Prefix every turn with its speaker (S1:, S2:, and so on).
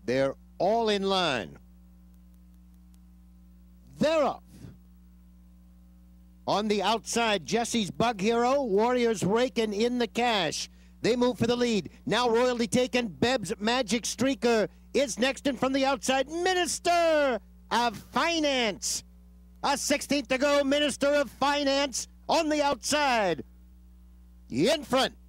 S1: They're all in line. They're off. On the outside, Jesse's Bug Hero. Warriors raking in the cash. They move for the lead. Now Royalty taken. Beb's Magic Streaker is next, and from the outside, Minister of Finance. A 16th to go. Minister of Finance on the outside. In front,